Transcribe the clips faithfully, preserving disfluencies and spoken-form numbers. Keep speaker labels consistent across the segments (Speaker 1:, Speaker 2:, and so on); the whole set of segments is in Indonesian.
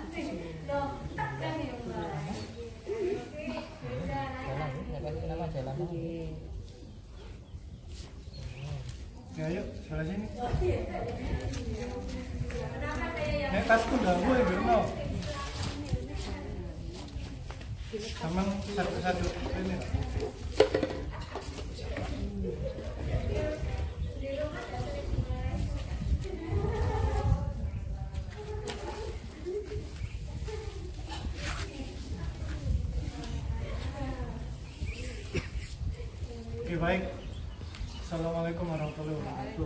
Speaker 1: Ya yuk, sebelah sini. Nek tasku nggak gue Bruno. Sama satu-satu ini. Oke, baik. Assalamualaikum warahmatullahi wabarakatuh.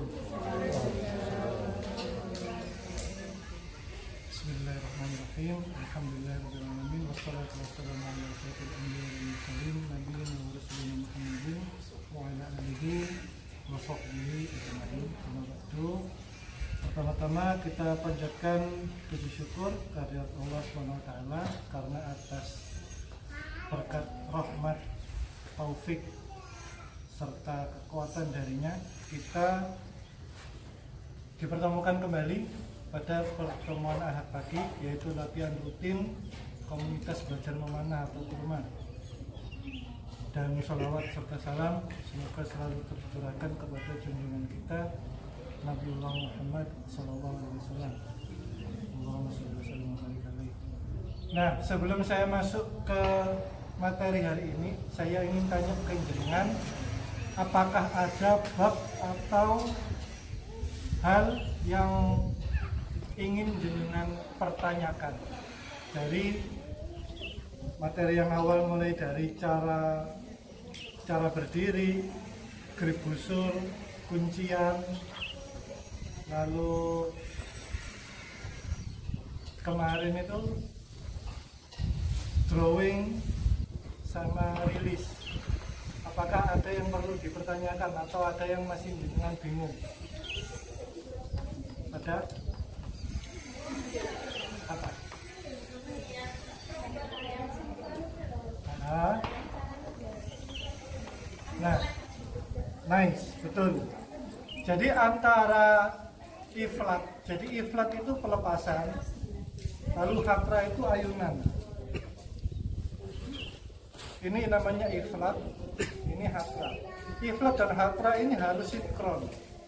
Speaker 1: Bismillahirrahmanirrahim. Alhamdulillahirabbil alamin wassalatu wassalamu ala asyrofil anbiya'i wal mursalin nabiyina wa rasulina Muhammadin wa ala alihi wa sahbihi ajma'in. Amma ba'du. Pertama-tama kita panjatkan puji syukur kehadirat Allah subhanahu wa taala karena atas berkat rahmat, taufik serta kekuatan darinya kita dipertemukan kembali pada pertemuan Ahad pagi, yaitu latihan rutin komunitas belajar memanah atau kurma. Dan sholawat serta salam semoga selalu tercurahkan kepada junjungan kita Nabiullah Muhammad Sallallahu Alaihi Wasallam. Allahumma sholli wa sallim wa barik alaihi. Nah, sebelum saya masuk ke materi hari ini, saya ingin tanya ke jenengan, apakah ada bab atau hal yang ingin jenengan pertanyakan dari materi yang awal, mulai dari cara cara berdiri, grip busur, kuncian, lalu kemarin itu drawing sama rilis. Apakah ada yang perlu dipertanyakan atau ada yang masih dengan bingung? Ada? Apa? Nah, nah, nice, betul. Jadi antara iflat, jadi iflat itu pelepasan, lalu hatra itu ayunan. Ini namanya iflat, ini hatra. Iflat dan hatra ini harus sinkron,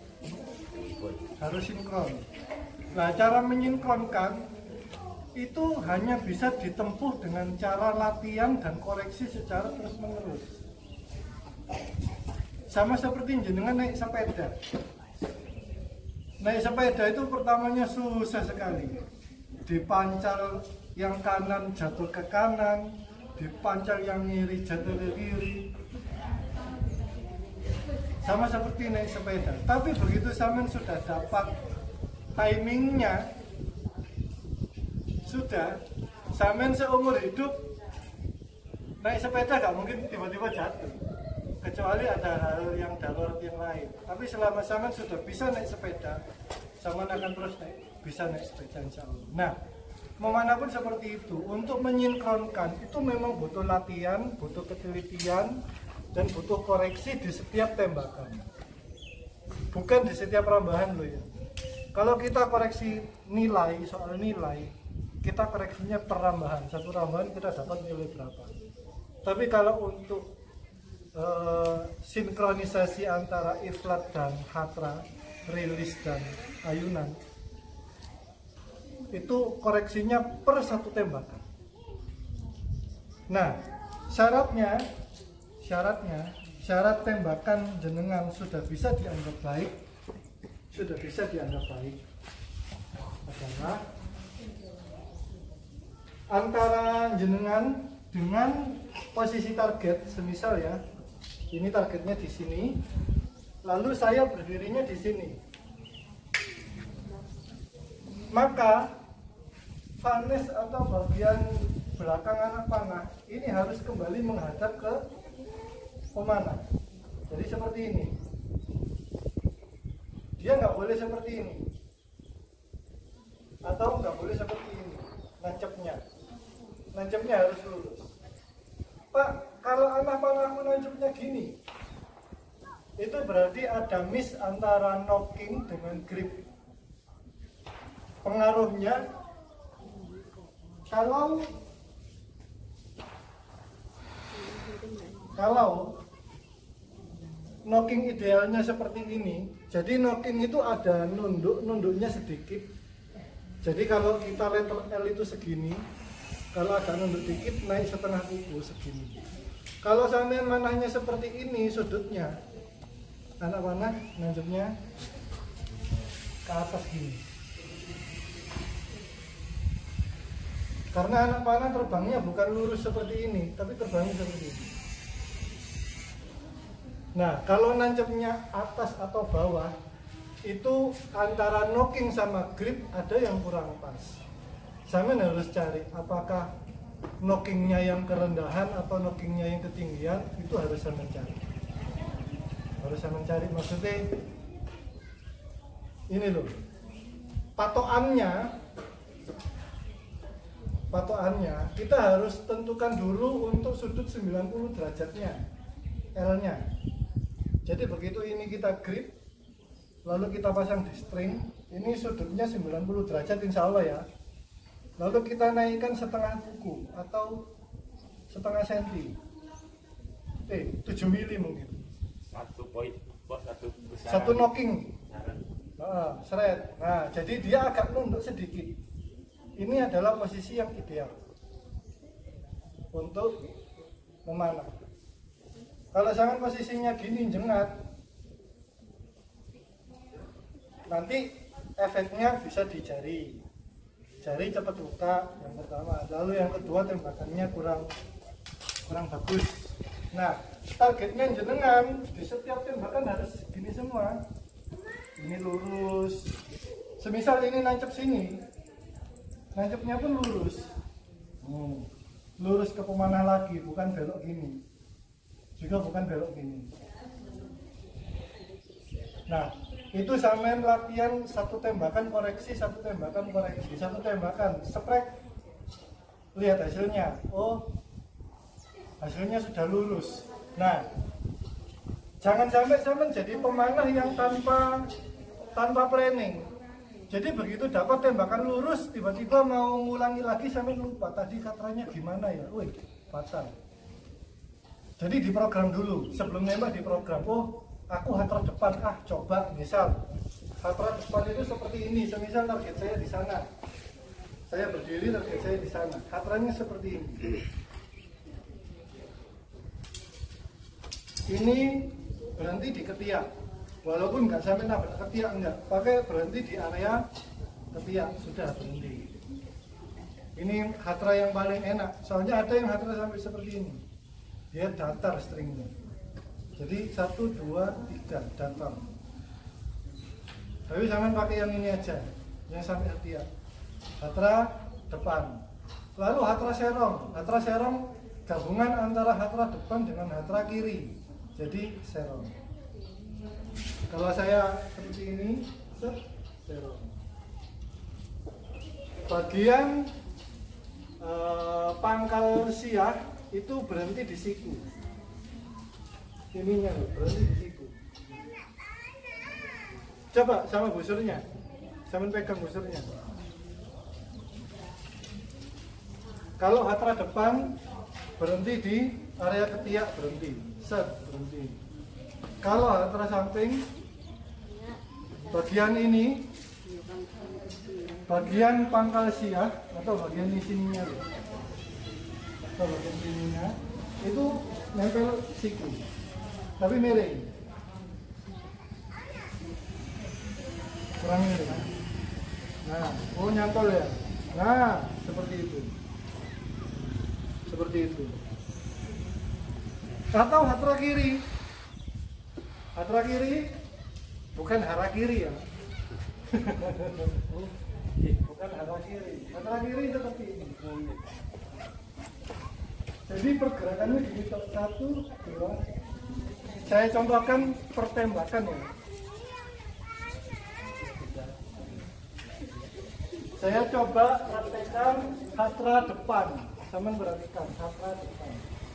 Speaker 1: harus sinkron. Nah, cara menyinkronkan itu hanya bisa ditempuh dengan cara latihan dan koreksi secara terus menerus. Sama seperti jenengan naik sepeda. Naik sepeda itu pertamanya susah sekali. Dipancal yang kanan jatuh ke kanan, dipancal yang kiri jatuh ke kiri. Sama seperti naik sepeda. Tapi begitu sampean sudah dapat timingnya, sudah, sampean seumur hidup naik sepeda gak mungkin tiba-tiba jatuh, kecuali ada hal yang darurat yang lain. Tapi selama sampean sudah bisa naik sepeda, sampean akan terus naik, bisa naik sepeda insya Allah. Nah, memanapun seperti itu, untuk menyinkronkan itu memang butuh latihan, butuh ketelitian, dan butuh koreksi di setiap tembakan, bukan di setiap rambahan loh ya. Kalau kita koreksi nilai, soal nilai, kita koreksinya per rambahan, satu rambahan kita dapat nilai berapa. Tapi kalau untuk uh, sinkronisasi antara iflat dan hatra, rilis dan ayunan, itu koreksinya per satu tembakan. Nah, syaratnya, syaratnya, syarat tembakan jenengan sudah bisa dianggap baik, sudah bisa dianggap baik adalah antara jenengan dengan posisi target. Semisal ya, ini targetnya di sini, lalu saya berdirinya di sini, maka vanes atau bagian belakang anak panah ini harus kembali menghadap ke pemanah. Jadi seperti ini, dia nggak boleh seperti ini, atau nggak boleh seperti ini. Nancapnya, nancapnya harus lurus. Pak, kalau anak panahku nancapnya gini, itu berarti ada miss antara knocking dengan grip. Pengaruhnya kalau kalau knocking idealnya seperti ini, jadi knocking itu ada nunduk, nunduknya sedikit. Jadi kalau kita letter L itu segini, kalau ada nunduk dikit naik setengah kuku segini. Kalau sampean manahnya seperti ini sudutnya, anak panah nancapnya ke atas gini. Karena anak panah terbangnya bukan lurus seperti ini, tapi terbangnya seperti ini. Nah, kalau nancapnya atas atau bawah, itu antara knocking sama grip ada yang kurang pas. Sampean harus cari apakah knockingnya yang kerendahan atau knockingnya yang ketinggian, itu harus sampean cari. Harus sampean cari, maksudnya ini loh, patokannya patokannya kita harus tentukan dulu untuk sudut sembilan puluh derajatnya, L-nya. Jadi begitu ini kita grip, lalu kita pasang di string, ini sudutnya sembilan puluh derajat insya Allah ya. Lalu kita naikkan setengah kuku atau setengah senti, eh tujuh mili mungkin.
Speaker 2: Satu poin, satu besar.
Speaker 1: Satu knocking. Nah, seret. Nah, jadi dia agak nunduk sedikit. Ini adalah posisi yang ideal untuk memanah. Kalau jangan posisinya gini jengat, nanti efeknya bisa di jari. Jari cepat luka yang pertama. Lalu yang kedua tembakannya kurang kurang bagus. Nah, targetnya jenengan di setiap tembakan harus gini semua. Ini lurus. Semisal ini nancep sini, nancapnya pun lurus. Hmm. Lurus ke pemanah lagi, bukan belok gini. Juga bukan belok gini. Nah, itu sampean latihan satu tembakan koreksi, satu tembakan koreksi, satu tembakan sprek. Lihat hasilnya. Oh, hasilnya sudah lurus. Nah, jangan sampai sampean jadi pemanah yang tanpa tanpa planning. Jadi begitu dapat tembakan lurus, tiba-tiba mau ngulangi lagi sampai lupa tadi katranya gimana ya, wih, fatal. Jadi diprogram dulu, sebelum nembak diprogram. Oh, aku hatra depan, ah coba, misal hatra depan itu seperti ini, semisal target saya di sana, saya berdiri target saya di sana, hatranya seperti ini. Ini berhenti di ketiak. Walaupun nggak sampai nabrak ketiak, enggak, pakai berhenti di area ketiak, sudah berhenti. Ini hatra yang paling enak, soalnya ada yang hatra sampai seperti ini, dia datar stringnya. Jadi satu, dua, tiga datar. Tapi jangan pakai yang ini aja, yang sampai ketiak. Hatra depan. Lalu hatra serong, hatra serong gabungan antara hatra depan dengan hatra kiri, jadi serong. Kalau saya seperti ini, set, serong. Bagian eh, pangkal siah itu berhenti di siku. Ininya berhenti di siku. Coba sama busurnya, sama pegang busurnya. Kalau hatra depan berhenti di area ketiak, berhenti, set, berhenti. Kalau hatra samping, bagian ini, bagian pangkal siah atau bagian di sininya, atau bagian sininya itu nempel siku, tapi miring, kurang miring. Nah, oh nyantol ya. Nah, seperti itu, seperti itu. Atau hatra kiri, hatra kiri bukan hara kiri ya. Bukan hara kiri. Hara kiri seperti ini. Jadi pergerakannya di satu, dua. Saya contohkan pertembakan ya. Saya coba praktekkan hatra depan. Sama perhatikan hatra depan.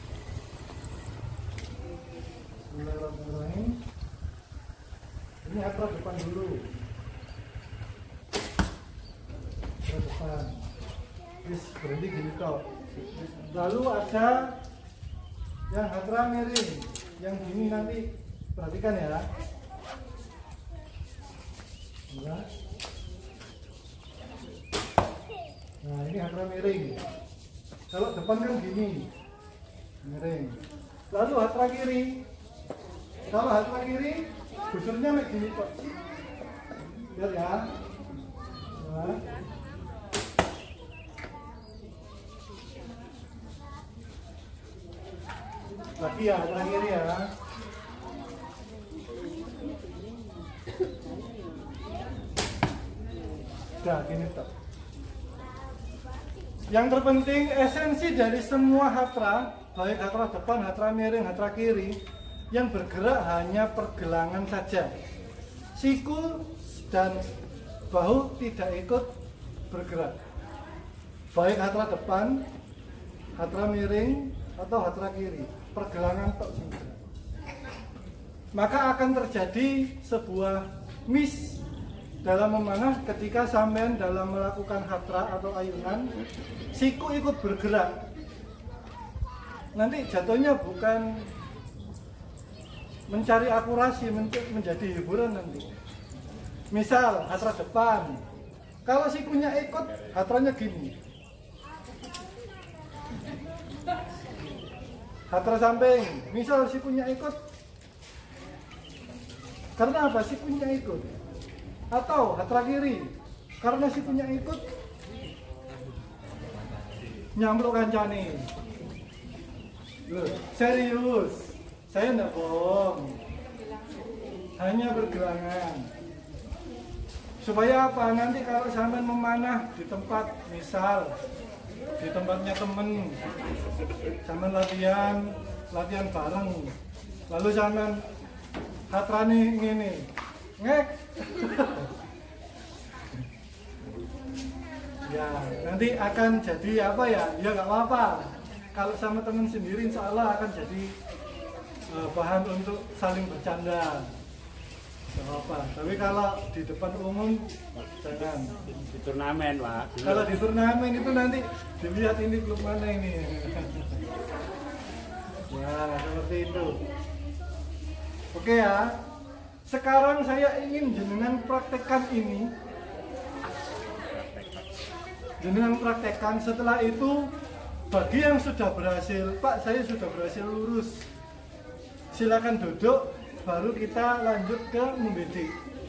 Speaker 1: Bismillahirrahmanirrahim. Ini hatra depan dulu. Hatra depan. Wis berhenti gini toh. Lalu ada yang hatra miring, yang gini nanti perhatikan ya. Ya. Nah ini hatra miring. Kalau depan kan gini, miring. Lalu hatra kiri. Kalau hatra kiri, busurnya kayak gini kok. Lihat ya. Nah. Lagi ya, hatra kiri ya. Udah gini toh. Yang terpenting esensi dari semua hatra, baik hatra depan, hatra miring, hatra kiri, yang bergerak hanya pergelangan saja. Siku dan bahu tidak ikut bergerak. Baik hatra depan, hatra miring, atau hatra kiri, pergelangan tok saja. Maka akan terjadi sebuah miss dalam memanah ketika sampean dalam melakukan hatra atau ayunan, siku ikut bergerak. Nanti jatuhnya bukan mencari akurasi, menjadi hiburan nanti. Misal hatra depan, kalau sikunya ikut, hatranya gini. Hatra samping, misal sikunya ikut, karena apa? Sikunya ikut. Atau hatra kiri, karena sikunya ikut, nyampluk kancane. Loh, serius, saya enggak bohong, hanya bergelangan. Supaya apa? Nanti kalau sampean memanah di tempat, misal di tempatnya temen, sampean latihan, latihan bareng, lalu sampean hatrane ngene, ngek. Ya, nanti akan jadi apa ya? Ya nggak apa-apa. Kalau sama teman sendiri, insya Allah akan jadi uh, bahan untuk saling bercanda. Nggak apa-apa. Tapi kalau di depan umum, jangan.
Speaker 2: Di turnamen, Pak.
Speaker 1: Kalau di turnamen itu nanti dilihat ini klub mana ini. Ya, seperti itu. Oke ya. Sekarang saya ingin jenengan praktekkan ini. Jenengan praktekkan, setelah itu bagi yang sudah berhasil, Pak saya sudah berhasil lurus, silakan duduk, baru kita lanjut ke membidik.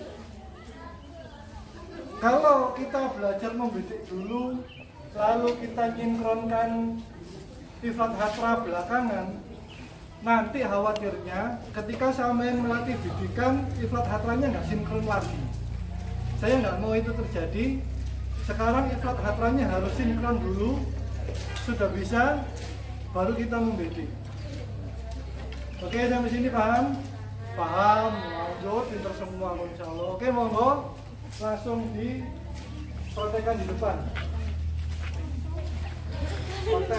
Speaker 1: Kalau kita belajar membidik dulu, lalu kita sinkronkan ifrat hatra belakangan, nanti khawatirnya ketika sampean melatih bidikan, ifrat hatranya nggak sinkron lagi. Saya nggak mau itu terjadi. Sekarang ifrat hatranya harus sinkron dulu, sudah bisa, baru kita membidik. Oke, sampai sini paham? Paham, lanjut, pinter semua insya Allah. Oke, monggo, langsung dipraktekkan di depan. Praktek.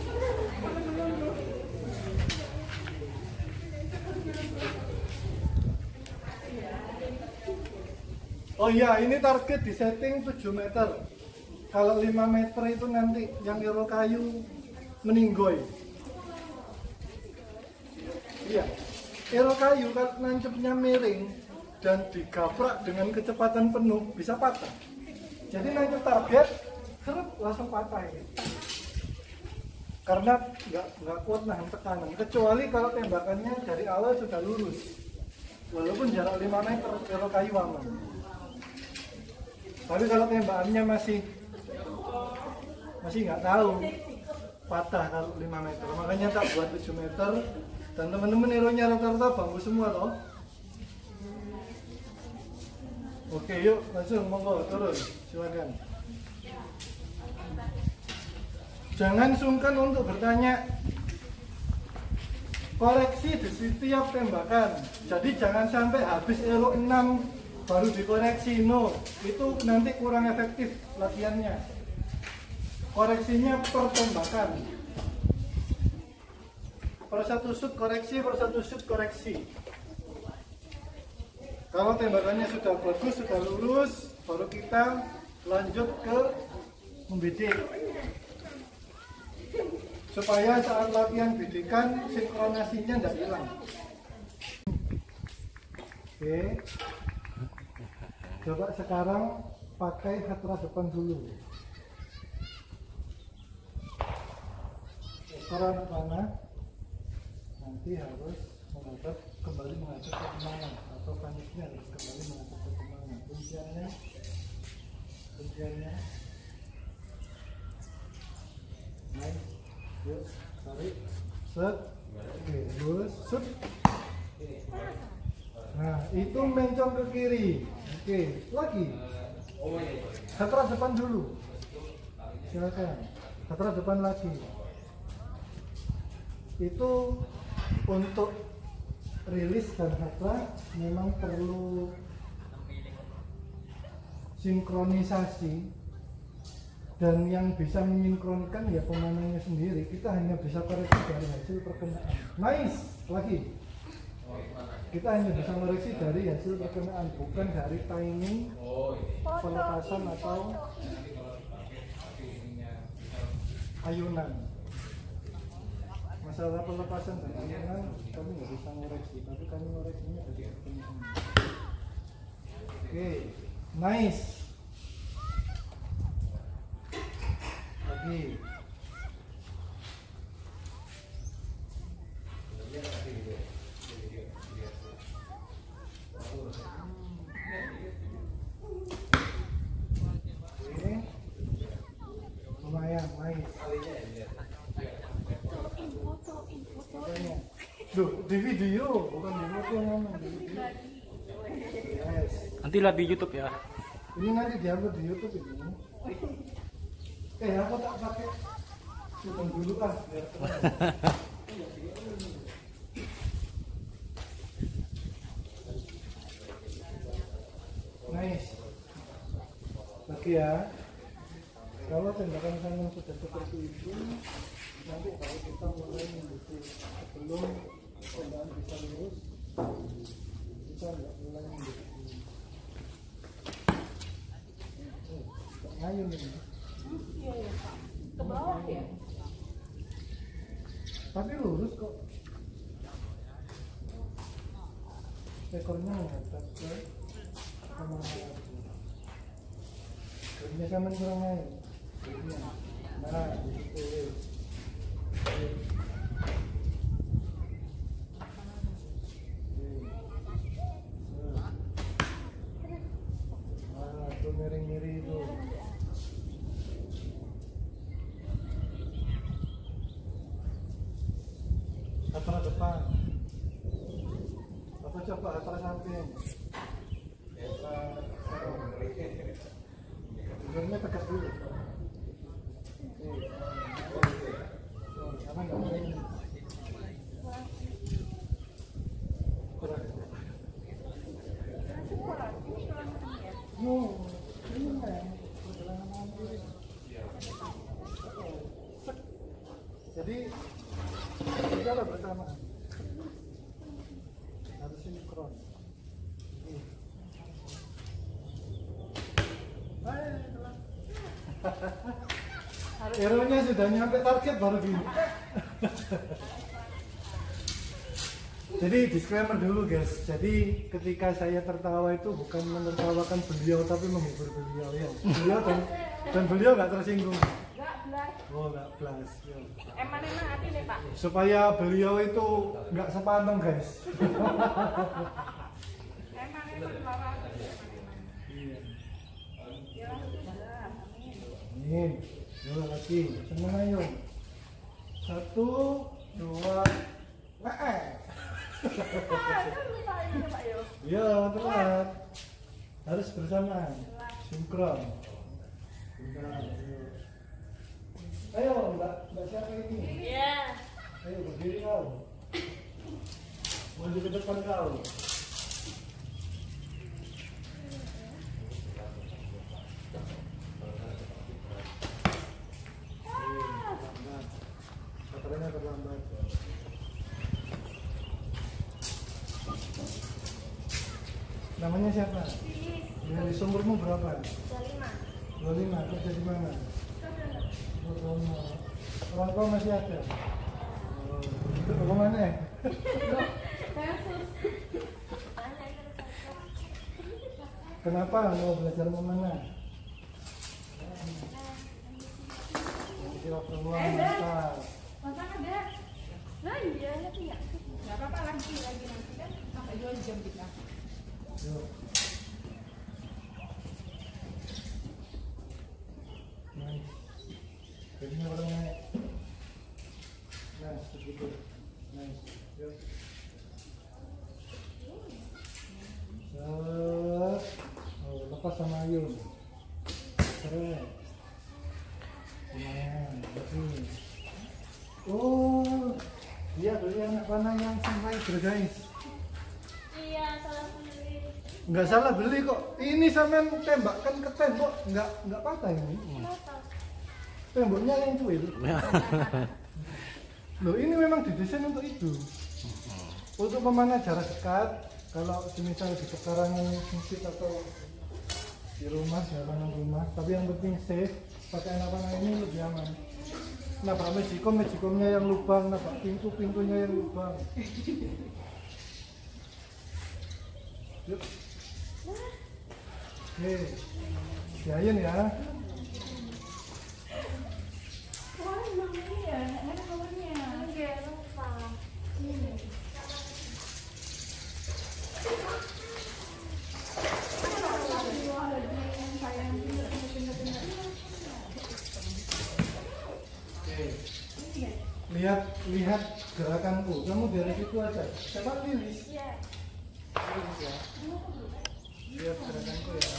Speaker 1: Oh iya, ini target di setting tujuh meter. Kalau lima meter itu nanti yang iro kayu meninggoy. Iya, iro kayu kalau nancepnya miring dan digaprak dengan kecepatan penuh bisa patah. Jadi nancep target, seret langsung patah ini. Karena nggak nggak kuat nahan tekanan. Kecuali kalau tembakannya dari awal sudah lurus. Walaupun jarak lima meter, iro kayu aman. Tapi kalau tembakannya masih masih nggak tahu, patah kalau lima meter. Makanya tak buat tujuh meter. Dan teman-teman eronya rata-rata bambu semua loh. Oke, yuk langsung monggo turun, silakan. Jangan sungkan untuk bertanya. Koreksi di setiap tembakan. Jadi jangan sampai habis ero enam baru dikoreksi, no, itu nanti kurang efektif latihannya. Koreksinya per tembakan, per satu shoot koreksi, per satu shoot koreksi. Kalau tembakannya sudah bagus, sudah lurus, baru kita lanjut ke membidik supaya saat latihan bidikan sinkronasinya tidak hilang. Oke, coba sekarang pakai hatra depan dulu. Ekor anak panah nanti harus menghadap kembali menghadap ke kemana, atau paniknya harus kembali menghadap ke kemana. Kunciannya, kunciannya. Nice. Yuk, tarik, set, oke, lurus, set. Nah, itu mencong ke kiri. Oke, lagi. Hatra depan dulu. Silakan. Hatra depan lagi. Itu untuk rilis dan hatra memang perlu sinkronisasi, dan yang bisa mensinkronkan ya pemanahnya sendiri. Kita hanya bisa koreksi dari hasil perkenaan. Nice, lagi. Kita hanya bisa koreksi dari hasil perkenaan, bukan dari timing pelepasan atau ayunan. Masalah pelepasan dan ayunan kami nggak bisa ngoreksi, tapi kami ngoreksinya dari perkenaan. Oke, nice. Lagi. Oke, lumayan, nice. Duh, di video, bukan di foto ngomong, di video. Yes.
Speaker 3: Nanti lihat di YouTube ya.
Speaker 1: Ini nanti diupload di YouTube ini. Eh, aku tak pakai syuting dulu kan, biar nice. Lagi ya. Kalau tembakan kanan sudah seperti itu, nanti kalau kita mulai membutuh sebelum tembakan bisa lurus, kita nggak mulai membutuh. Oh, ngayun ini.
Speaker 4: Iya ya Pak, ke bawah ya?
Speaker 1: Tapi lurus kok. Ekornya menghadap ke kemana lagi. Kerja sama kurang naik. Nah, gitu. Nah, itu miring-miring itu. Hatra depan. Apa coba hatra samping. Sebenarnya tegak dulu. Karena nggak mau ini. Kurang. No, ini kan perjalanan nanti. Jadi kita bersamaan. Harus sinkron. Hero-nya sudah nyampe target baru gini. Jadi disclaimer dulu guys. Jadi ketika saya tertawa itu bukan menertawakan beliau tapi menghibur beliau ya. Beliau dan, dan beliau nggak tersinggung.
Speaker 4: Enggak, belas.
Speaker 1: Oh nggak belas. Ya.
Speaker 4: Emang emang hati nih Pak.
Speaker 1: Supaya beliau itu nggak sepanteng guys.
Speaker 4: Emang emang lawan.
Speaker 1: Iya.
Speaker 4: Ya sudah. Amin.
Speaker 1: Ini, dua lagi. Senang ayo. Satu, dua, nah. Ya, telat. Harus bersamaan. Sinkron. Ayo, Mbak, Mbak siapa ini?
Speaker 4: Iya.
Speaker 1: Ayo berdiri kau. Maju ke depan kau. Katanya terlambat. Namanya siapa? Dari sumbermu berapa?
Speaker 4: dua puluh lima.
Speaker 1: dua puluh lima. Kerja di mana? Orang tua masih ada. Oh, itu bagaimana ya? Kenapa mau belajar memanah? Siap semua, mantap.
Speaker 4: Masak ada. Nah iya, tapi ya. Gak apa-apa lagi lagi nanti kan sampai dua jam kita.
Speaker 1: Yuk. Nice. Jadinya orang naik. Nah, segitu. Nice. Yuk. Set. Oh, lepas sama Ayun. Keren. Lumayan. Oke. Oh, dia beli anak panah yang sampai guys.
Speaker 4: Iya, salah beli.
Speaker 1: Nggak salah beli kok. Ini sampean tembakkan ke tembok, nggak nggak patah ini. Temboknya yang cuil. Loh, ini memang didesain untuk itu. Untuk memanah jarak dekat. Kalau semisal di pekarangan sempit atau di rumah, jalanan rumah. Tapi yang penting safe. Pakai anak panah ini lebih aman. Nabrak mejikom, mejikomnya yang lubang. Nabrak pintu, pintunya yang lubang. Yuk. Oke, diayin ya.
Speaker 4: Wah, emang ini ya, ada kamarnya. Enggak, lupa. Ini.
Speaker 1: Oke. Lihat, lihat gerakanku. Kamu dari situ aja. Coba lilis.
Speaker 4: Iya.
Speaker 1: Lilis ya. Lihat gerakanku ya.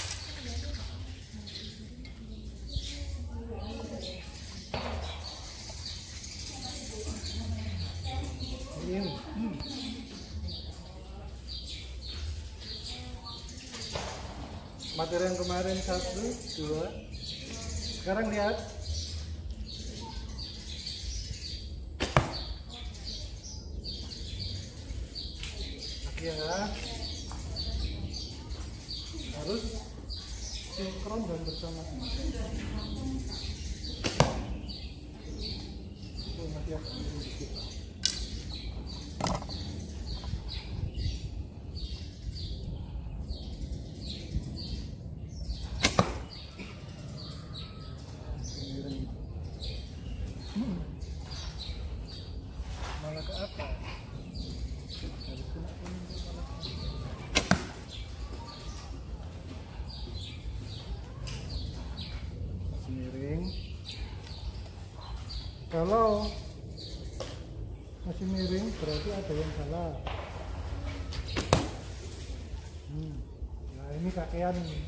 Speaker 1: Ini. Hmm. Materi yang kemarin satu, dua. Sekarang lihat. Ya, harus sinkron dan bersamaan. Oh, masih agak sedikit. Hmm. Malah ke atas. Harus kena ini malah. Masih miring. Kalau masih miring berarti ada yang salah. Hmm. Nah ini kakean nih.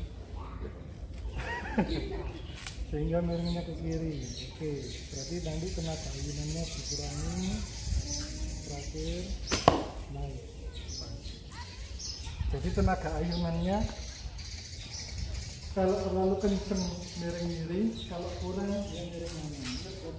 Speaker 1: Sehingga miringnya ke kiri. Oke, berarti nanti tenaga ayunannya dikurangi. Terakhir, naik. Jadi tenaga ayunannya kalau terlalu kenceng miring-miring, kalau kurang ya miring-miring.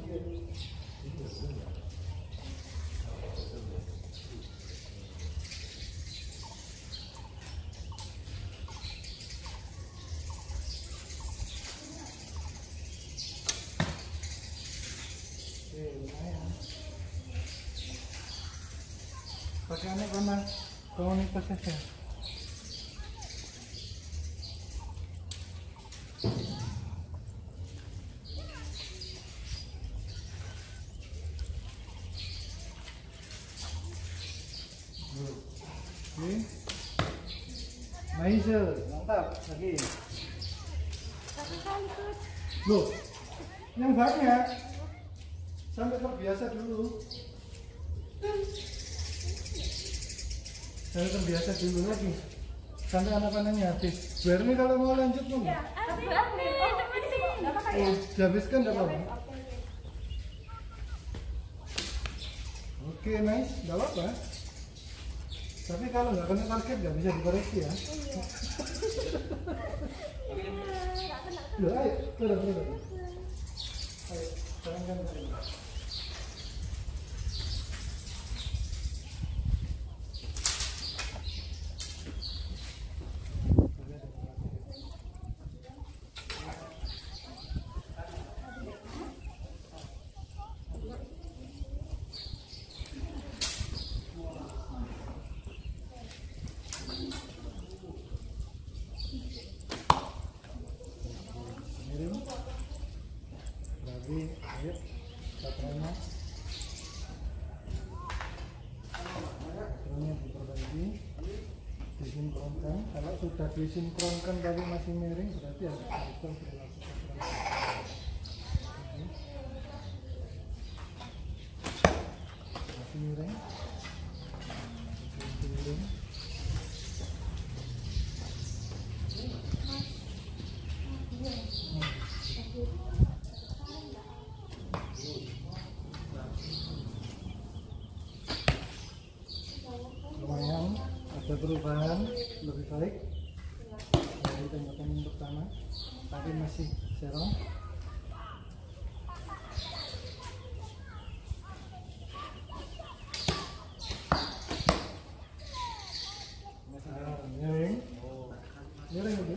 Speaker 1: Oke, lumayan. Pakai anak mana? Komunitas saja. Oke. Nice, mantap. Lagi. Loh, yang banyak. Sampai terbiasa dulu. Sampai terbiasa dulu lagi. Sampai anak panahnya habis. Biar nih kalau mau lanjut nih.
Speaker 4: Ya, tapi tapi cuma di sini. Enggak apa-apa ya.
Speaker 1: Oh, dihabiskan enggak apa-apa.
Speaker 4: Oke.
Speaker 1: Oke, nice, enggak apa-apa. Tapi kalau nggak kena target nggak bisa dikoreksi ya. Loh, ayo, turun, turun. Ayo, jangan kan. Jadi ayo baterainya baterainya diperbaiki, disinkronkan. Kalau sudah disinkronkan tapi masih miring berarti harus diubah perilaku masih miring, masih miring. Lumayan ada perubahan lebih baik dari tembakan yang pertama, tapi masih serong. Nah, miring, miring itu.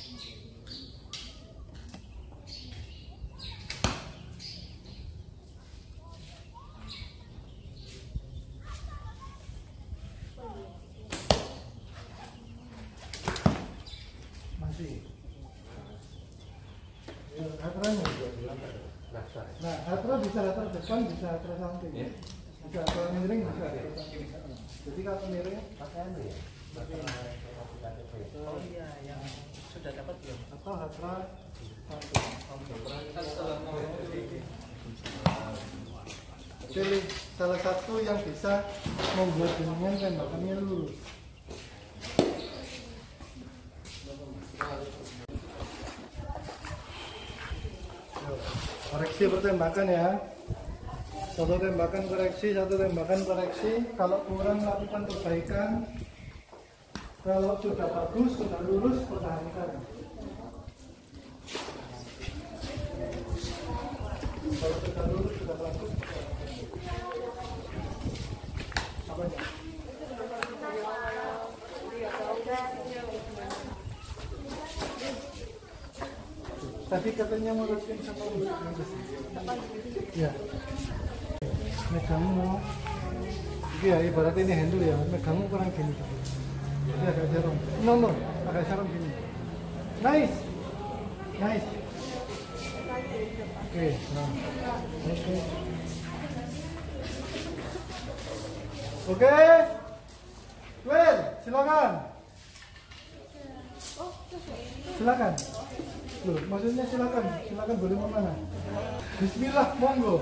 Speaker 1: Masih. Ya, atranya. Nah, atra bisa atra depan, bisa atra samping. Bisa atra miring, bisa atra samping. Jadi kalau miring pakai anu ya. Oh iya, yang sudah dapat belum? Atau atra samping. Pilih salah satu yang bisa membuat jenengan tembakannya lurus. Koreksi pertembakan ya. Satu tembakan koreksi, satu tembakan koreksi. Kalau kurang lakukan perbaikan. Kalau sudah bagus, sudah lurus, pertahankan. Kalau sudah lurus, sudah bagus. Apa ya? Tadi katanya mau rutin sama lu. Ya. Megangmu. Iya, ibarat ini handle ya. Megangmu kurang gini. Jadi agak serong. No, no. Agak serong gini. Nice. Nice. Oke. Okay, nah. Oke. Okay. Oke. Okay. Well, silakan. Silakan. Loh, maksudnya silakan, silakan boleh mau mana? Bismillah, monggo.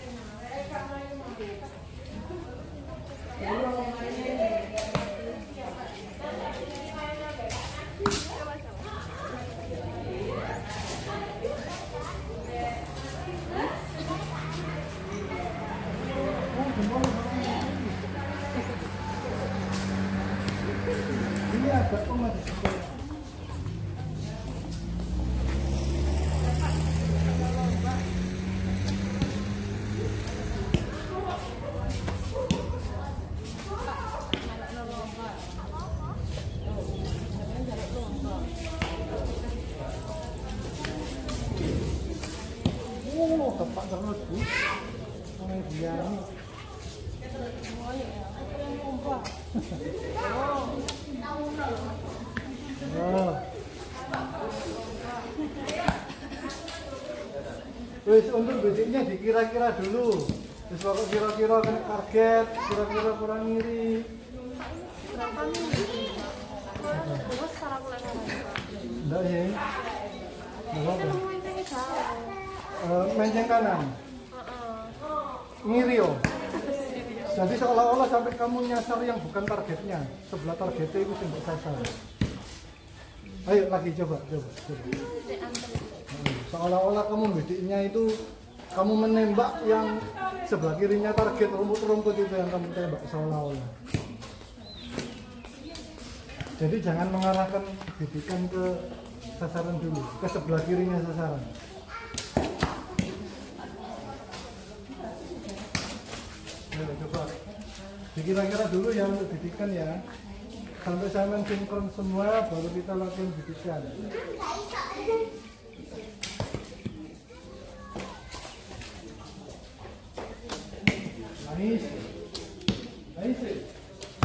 Speaker 1: Ini agak koma di situ. Oh, tepat terus bu. Mulai dia ini. Oh. Wis untuk bidiknya dikira-kira dulu. Wis pokok kira-kira kena target, kira-kira kurang ngiri. Enggak ya. Enggak apa. Uh, menceng kanan. Ngiri oh. Jadi seolah-olah sampai kamu nyasar yang bukan targetnya. Sebelah targetnya itu tidak sasar. Ayo lagi coba, coba, coba. Seolah-olah kamu bediknya itu kamu menembak yang sebelah kirinya target, rumput-rumput itu yang kamu tembak seolah-olah. Jadi jangan mengarahkan bidikan ke sasaran dulu, ke sebelah kirinya sasaran. Ayo coba dikira-kira dulu ya untuk bidikan ya. Sampai saya mensinkron semua baru kita lakukan bidikan. Nice. Nice.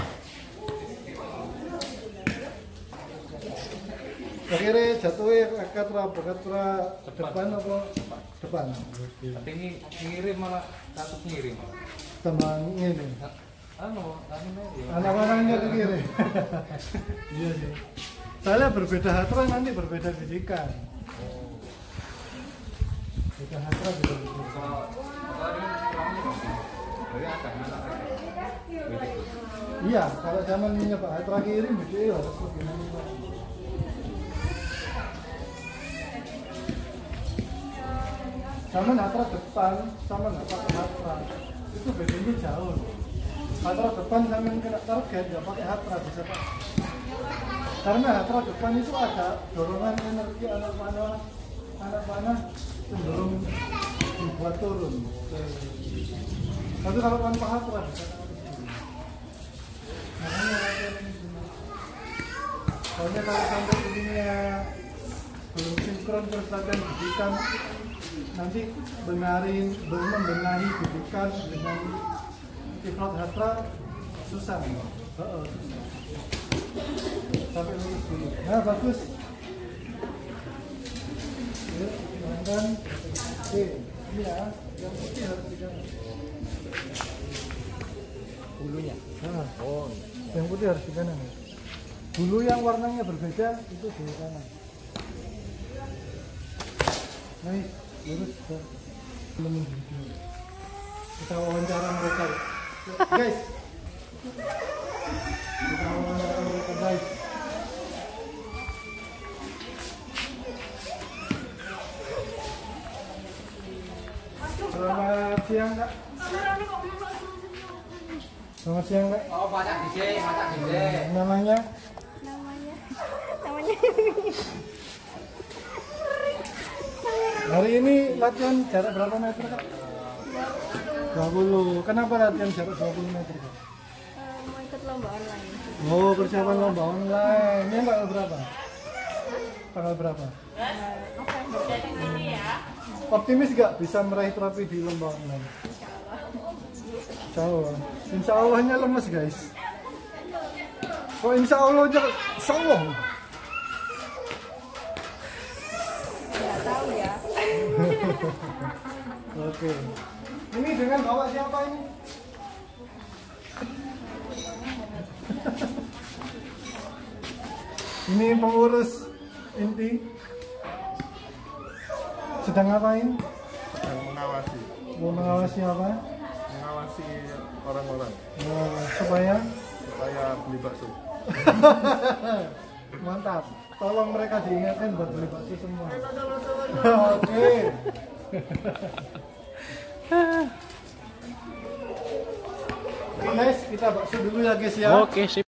Speaker 1: Akhirnya jatuhnya katra apa? Katra depan apa? Depan.
Speaker 3: Tapi ini ngirim malah takut ngirim malah.
Speaker 1: Teman ini.
Speaker 3: Anu, anu ya.
Speaker 1: Anak-anaknya ke kiri. Iya sih. Soalnya berbeda hatra nanti berbeda didikan. Beda hatra beda didikan.
Speaker 3: Kalau kalau ini dari akan anak
Speaker 1: Iya, kalau zaman ini Pak hatra kiri begitu harus begini. Sama hatra depan, sama hatra hatra itu bedanya jauh. Hatra depan sama kena target nggak pakai hatra bisa Pak. Karena hatra depan itu ada dorongan energi anak panah, anak panah cenderung dibuat turun. Tapi kalau tanpa hatra bisa turun. Makanya latihan ini semua. Soalnya kalau sampai ininya belum sinkron terus latihan bidikan, nanti benarin, belum membenahi bidikan dengan kiflat hatra susah. Oh, susah. Sampai lulus dulu. Nah bagus. Ya, dan oke, ini ya, yang putih harus di kanan.
Speaker 3: bulunya.
Speaker 1: Nah,
Speaker 3: Oh.
Speaker 1: yang putih harus di kanan. Bulu yang warnanya berbeda itu di kanan. Nice, lurus ke temen video. Kita wawancara mereka, guys. Kita wawancara mereka, guys. Selamat siang, Kak. Selamat siang, Kak.
Speaker 3: Oh, masak di sini, masak di sini.
Speaker 1: Namanya?
Speaker 4: Namanya namanya
Speaker 1: Hari ini latihan jarak berapa meter, Kak? dua puluh. Kenapa latihan jarak dua puluh meter, Kak?
Speaker 4: Eh, mau ikut lomba online.
Speaker 1: Oh, persiapan lomba online. Ini tanggal berapa? Tanggal berapa?
Speaker 4: Oke, ini ya.
Speaker 1: Optimis gak bisa meraih trofi di lomba online? Insya Allah. Insya Allahnya lemes, guys. Kok insya Allahnya songong?
Speaker 4: Nggak tahu ya.
Speaker 1: Oke. Ini dengan bawa siapa ini? Ini pengurus inti. Sedang ngapain?
Speaker 5: Yang mengawasi
Speaker 1: Mau mengawasi apa?
Speaker 5: mengawasi orang-orang
Speaker 1: Oh, supaya
Speaker 5: supaya beli bakso.
Speaker 1: mantap. Tolong mereka diingatkan buat beli bakso semua. Oke. Oke guys, kita bakso dulu ya guys ya.
Speaker 2: Oke, sip.